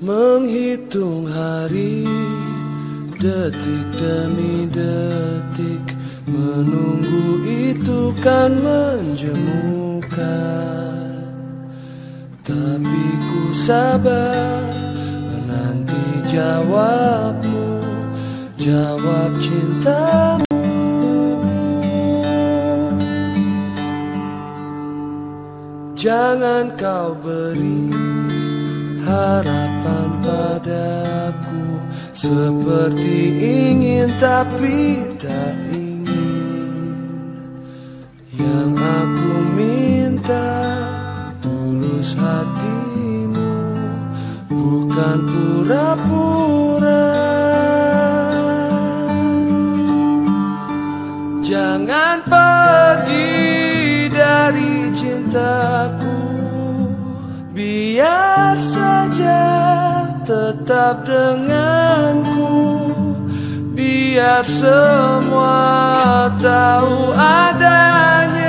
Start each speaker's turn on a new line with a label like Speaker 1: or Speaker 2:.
Speaker 1: Menghitung hari, detik demi detik, menunggu itu kan menjemukan. Tapi ku sabar menanti jawabmu, jawab cintamu. Jangan kau beri harapan padaku, seperti ingin tapi tak ingin. Yang aku minta tulus hatimu, bukan pura-pura. Jangan pergi dari cintaku, biar saja tetap denganku, biar semua tahu adanya